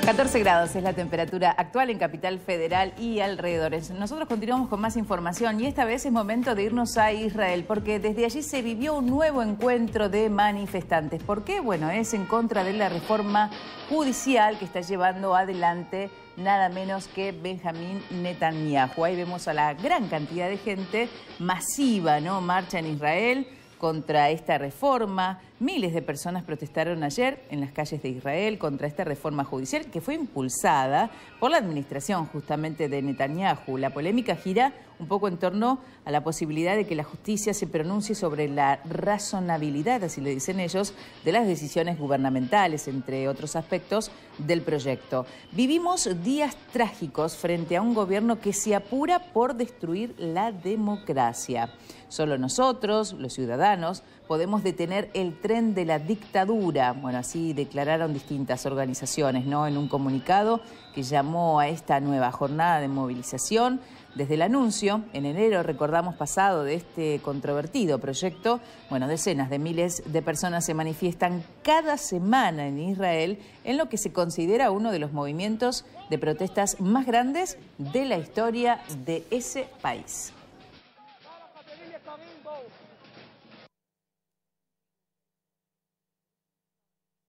14 grados es la temperatura actual en Capital Federal y alrededores. Nosotros continuamos con más información y esta vez es momento de irnos a Israel porque desde allí se vivió un nuevo encuentro de manifestantes. ¿Por qué? Bueno, es en contra de la reforma judicial que está llevando adelante nada menos que Benjamín Netanyahu. Ahí vemos a la gran cantidad de gente masiva, ¿no? Marcha en Israel contra esta reforma. Miles de personas protestaron ayer en las calles de Israel contra esta reforma judicial que fue impulsada por la administración justamente de Netanyahu. La polémica gira un poco en torno a la posibilidad de que la justicia se pronuncie sobre la razonabilidad, así le dicen ellos, de las decisiones gubernamentales, entre otros aspectos del proyecto. Vivimos días trágicos frente a un gobierno que se apura por destruir la democracia. Solo nosotros, los ciudadanos, podemos detener el tren de la dictadura. Bueno, así declararon distintas organizaciones, ¿no? En un comunicado que llamó a esta nueva jornada de movilización. Desde el anuncio, en enero, recordamos pasado, de este controvertido proyecto, bueno, decenas de miles de personas se manifiestan cada semana en Israel en lo que se considera uno de los movimientos de protestas más grandes de la historia de ese país.